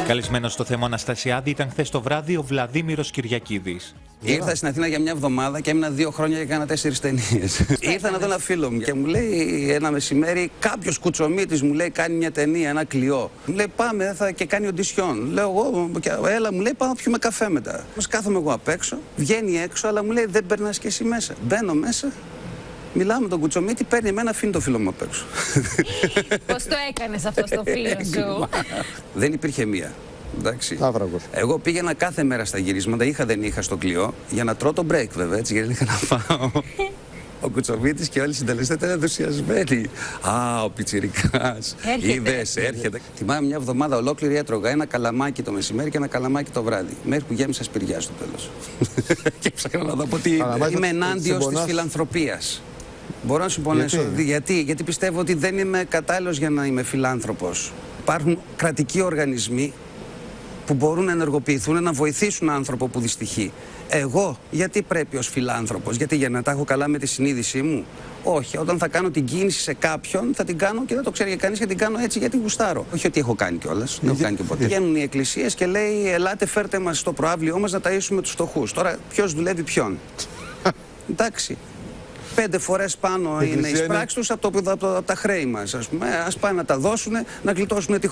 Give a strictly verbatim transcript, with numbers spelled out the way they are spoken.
Καλεσμένος στο θέμα Αναστασιάδη ήταν χθες το βράδυ ο Βλαδίμηρος Κυριακίδης. Ήρθα στην Αθήνα για μια εβδομάδα και έμεινα δύο χρόνια και έκανα τέσσερις ταινίες. Ήρθα να δω ένα φίλο μου και μου λέει ένα μεσημέρι, κάποιος κουτσομίτης μου λέει κάνει μια ταινία, ένα κλειό. Μου λέει πάμε θα και κάνει οντισιόν. Λέω εγώ, έλα μου λέει πάμε να πιούμε καφέ μετά. Μας κάθομαι εγώ απ' έξω, βγαίνει έξω, αλλά μου λέει δεν περνάς και εσύ μέσα. Μπαίνω μέσα. Μιλάω με τον κουτσομίτη, παίρνει εμένα, αφήνει το φίλο μου απ' έξω. Πώς το έκανες αυτό στο φίλο σου? Δεν υπήρχε μία. Εντάξει. Άβραγος. Εγώ πήγαινα κάθε μέρα στα γυρίσματα, είχα δεν είχα στο κλειό, για να τρώω το break βέβαια, έτσι, γιατί είχα να πάω. Ο Κουτσομίτης και όλοι οι συντελεστές ήταν ενθουσιασμένοι. Α, ο πιτσιρικάς. Είδες, έρχεται. Θυμάμαι μια εβδομάδα ολόκληρη έτρωγα ένα καλαμάκι το μεσημέρι και ένα καλαμάκι το βράδυ. Μέχρι που γέμισα σπηριά στο τέλος. Και ψάχνα να δω τι είναι. Είμαι ενάντιος της φιλανθρωπίας. Μπορώ να σου πονέσω. Γιατί? Γιατί? Γιατί πιστεύω ότι δεν είμαι κατάλληλος για να είμαι φιλάνθρωπος. Υπάρχουν κρατικοί οργανισμοί που μπορούν να ενεργοποιηθούν, να βοηθήσουν άνθρωπο που δυστυχεί. Εγώ, γιατί πρέπει ως φιλάνθρωπος, γιατί για να τα έχω καλά με τη συνείδησή μου? Όχι, όταν θα κάνω την κίνηση σε κάποιον, θα την κάνω και δεν το ξέρει για κανείς και την κάνω έτσι γιατί γουστάρω. Όχι ότι έχω κάνει κιόλας, δεν έχω κάνει και ποτέ. Βγαίνουν οι εκκλησίες και λέει, ελάτε φέρτε μας στο προαύλιό μας να ταΐσουμε τους φτωχούς. Τώρα, ποιος δουλεύει ποιον? Εντάξει. Πέντε φορές πάνω είναι οι πράξεις τους από, από, από, από τα χρέη μας, ας πούμε. Ας πάνε να τα δώσουν, να γλιτώσουν τη